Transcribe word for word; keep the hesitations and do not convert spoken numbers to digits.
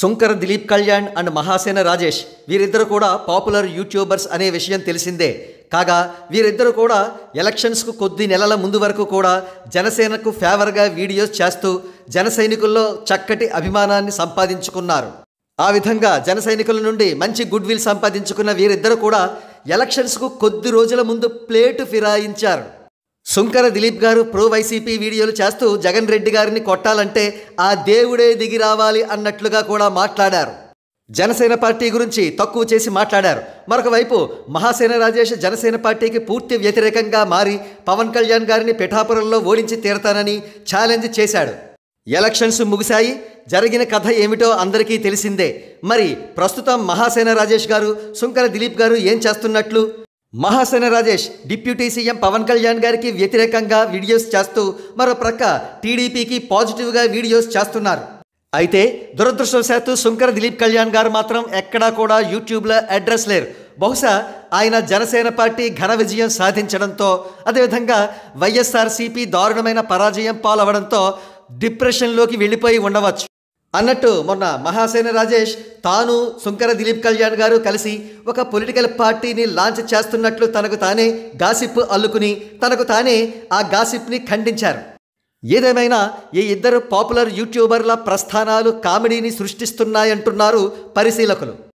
Sunkara Dileep Kalyan and Mahasena Rajesh వీరిద్దరు కూడా popular YouTubers అనే విషయం తెలిసిందే. కాగా వీరిద్దరు కూడా ఎలక్షన్స్కు కొద్ది నెలల ముందు వరకు కూడా జనసేనకు ఫేవర్గా వీడియోస్ చేస్తూ జన సైనికుల్లో చక్కటి అభిమానాన్ని సంపాదించుకున్నారు. ఆ విధంగా జన సైనికుల నుండి మంచి గుడ్ విల్ సంపాదించుకున్న వీరిద్దరు కూడా ఎలక్షన్స్కు కొద్ది రోజుల ముందు ప్లేటు ఫిరాయించారు. సుంకర దిలీప్ గారు ప్రో వైసీపీ వీడియోలు చేస్తూ జగన్ రెడ్డి గారిని కొట్టాలంటే ఆ దేవుడే దిగి రావాలి అన్నట్లుగా కూడా మాట్లాడారు. జనసేన పార్టీ గురించి తక్కువ చేసి మాట్లాడారు. మరొక వైపు మహాసేన రాజేష్ జనసేన పార్టీకి పూర్తి వ్యతిరేకంగా మారి పవన్ కళ్యాణ్ గారిని పిఠాపురంలో ఓడించి తీరతానని ఛాలెంజ్ చేశాడు. ఎలక్షన్స్ ముగిశాయి. జరిగిన కథ ఏమిటో అందరికీ తెలిసిందే. మరి ప్రస్తుతం మహాసేన రాజేష్ గారు సుంకర దిలీప్ గారు ఏం చేస్తున్నట్లు? మహాసేన రాజేష్ డిప్యూటీ సీఎం పవన్ కళ్యాణ్ గారికి వ్యతిరేకంగా వీడియోస్ చేస్తూ మరో ప్రక్క టీడీపీకి పాజిటివ్గా వీడియోస్ చేస్తున్నారు. అయితే దురదృష్టవశాత్తు సుంకర దిలీప్ కళ్యాణ్ గారు మాత్రం ఎక్కడా కూడా యూట్యూబ్లో అడ్రస్ లేరు. బహుశా ఆయన జనసేన పార్టీ ఘన విజయం సాధించడంతో, అదేవిధంగా వైఎస్ఆర్సీపీ దారుణమైన పరాజయం పాలవడంతో డిప్రెషన్లోకి వెళ్ళిపోయి ఉండవచ్చు. అన్నట్టు మొన్న మహాసేన రాజేష్ తాను సుంకర దిలీప్ కళ్యాణ్ గారు కలిసి ఒక పొలిటికల్ పార్టీని లాంచ్ చేస్తున్నట్లు తనకు తానే గాసిప్ అల్లుకుని తనకు తానే ఆ గాసిప్ని ఖండించారు. ఏదేమైనా ఈ ఇద్దరు పాపులర్ యూట్యూబర్ల ప్రస్థానాలు కామెడీని సృష్టిస్తున్నాయంటున్నారు పరిశీలకులు.